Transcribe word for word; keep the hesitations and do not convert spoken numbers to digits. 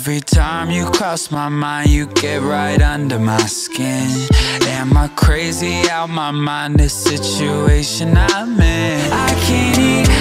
Every time you cross my mind, you get right under my skin. Am I crazy, out my mind, the situation I'm in? I can't eat